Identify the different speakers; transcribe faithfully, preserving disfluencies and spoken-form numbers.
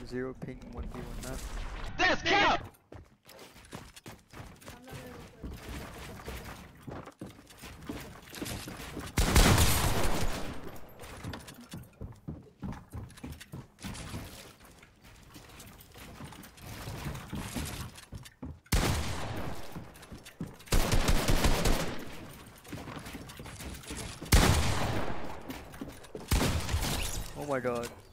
Speaker 1: Zero ping one v one map.
Speaker 2: That's cap!
Speaker 1: Oh my god.